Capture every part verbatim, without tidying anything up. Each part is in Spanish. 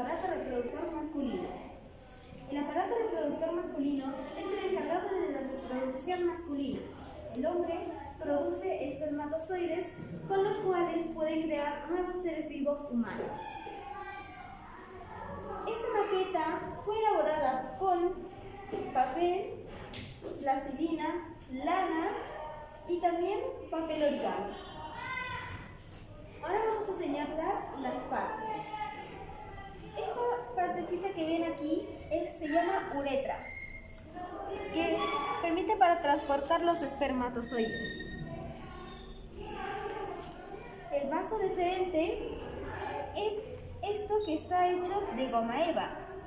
aparato reproductor masculino. El aparato reproductor masculino es el encargado de la reproducción masculina. El hombre produce espermatozoides con los cuales puede crear nuevos seres vivos humanos. Esta maqueta fue elaborada con papel, plastilina, lana y también papel origami. Ahora vamos a señalar las partes. Esta partecita que ven aquí es, se llama uretra, que permite para transportar los espermatozoides. El vaso deferente es esto que está hecho de goma eva.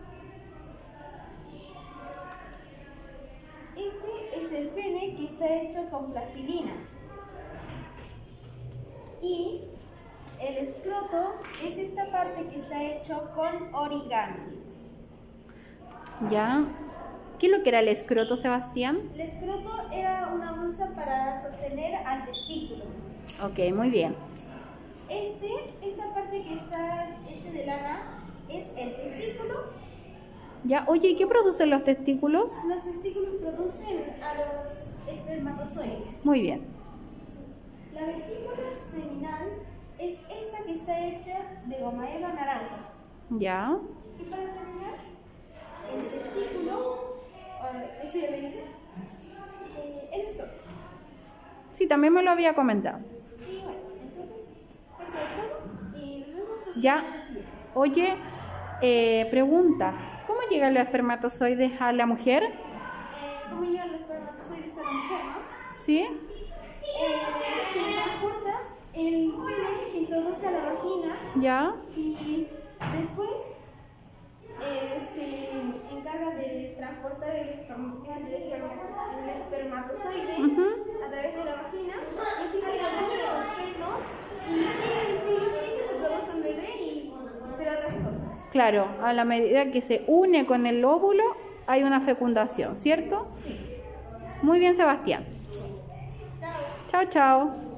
Este es el pene que está hecho con plastilina. Y el escroto es esta parte que está hecho con origami. Ya. ¿Qué es lo que era el escroto, Sebastián? El escroto era una bolsa para sostener al testículo. Ok, muy bien. Este, esta parte que está hecha de lana es el testículo. Ya, oye, ¿y qué producen los testículos? Los testículos producen a los espermatozoides. Muy bien. La vesícula seminal es esta que está hecha de goma eva naranja. Ya. Y para terminar, el testículo, ¿ese ya le dice? Eh, el escroto. Sí, también me lo había comentado. Y bueno, entonces, ese es todo. Y nos vemos hasta Ya. la siguiente. Oye, eh, pregunta, ¿cómo llegan los espermatozoides a la mujer? Eh, ¿Cómo llegan los espermatozoides a la mujer, no? ¿Sí? Eh, se transporta el pene, se introduce a la vagina Ya. y después eh, se encarga de transportar el, el, el espermatozoide Uh-huh. a través de la vagina y así se produce un feto y sigue, sigue, sigue, se produce un bebé y de otras cosas. Claro, a la medida que se une con el óvulo hay una fecundación, ¿cierto? Sí. Muy bien, Sebastián. Chao. Chao, chao.